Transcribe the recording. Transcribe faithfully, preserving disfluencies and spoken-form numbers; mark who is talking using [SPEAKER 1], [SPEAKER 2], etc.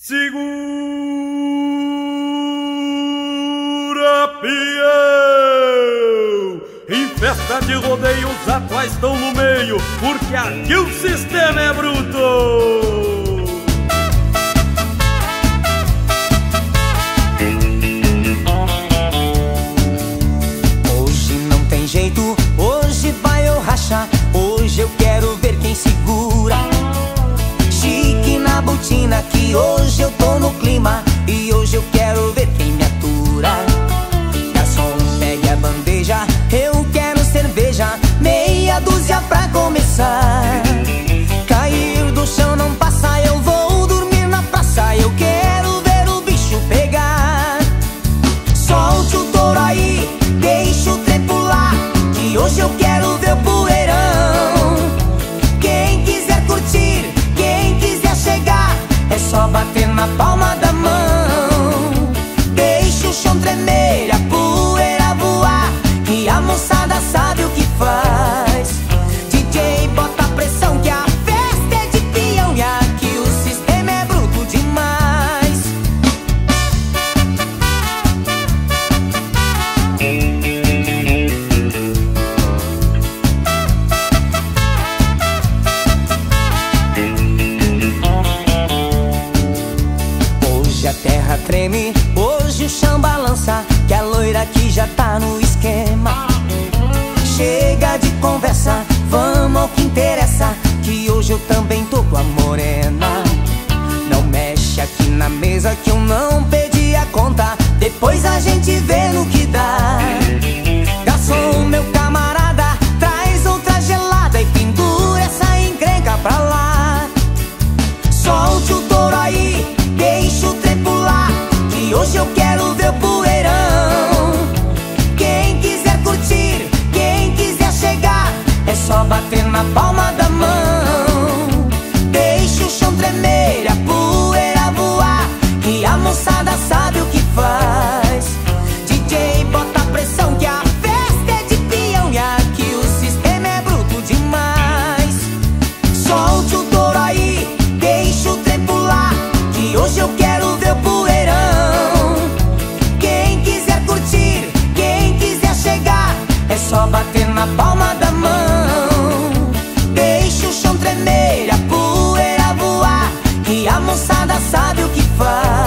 [SPEAKER 1] Segura, peão! Em festa de rodeio os atuais estão no meio, porque aqui o sistema é bruto!
[SPEAKER 2] Hoje não tem jeito, hoje vai eu rachar. Hoje eu quero ver quem segura. Chique na botina que hoje eu tô no clima. E hoje eu quero ver quem me atura. Garçom, pegue a bandeja, eu quero cerveja, meia dúzia pra começar. Cair do chão não passa, eu vou dormir na praça. Eu quero ver o bicho pegar. Solte o touro aí, deixa o trem pular, que hoje eu quero ver o poeirão. Quem quiser curtir, quem quiser chegar, é só bater na palma da mão. Deixa o chão tremer, a poeira voar, que a moçada sabe o que faz. D J, bota a pressão que a festa é de peão e aqui o sistema é bruto demais. Hoje a terra treme, hoje o chão balança, que a loira aqui já tá no esquema. Chega de conversa, vamos ao que interessa, que hoje eu também tô com a morena. Não mexe aqui na mesa que eu não pedi a conta, depois a gente vê no que dá. Garçom, meu camarada, traz outra gelada e pendura essa encrenca pra lá. Solte o touro aí, deixa o trem pular, que hoje eu quero ver o poeirão. Quem quiser curtir, quem quiser chegar, é só bater na palma da mão. Deixa o chão tremer, a poeira voar, que a moçada sabe o que faz. D J, bota a pressão que a festa é de peão e aqui o sistema é bruto demais. Solte o touro aí, deixa o trem pular, que hoje eu quero ver o poeirão. Quem quiser curtir, quem quiser chegar, é só bater na palma da mão. Deixa o chão tremer, a poeira voar, que a moçada sabe o que faz.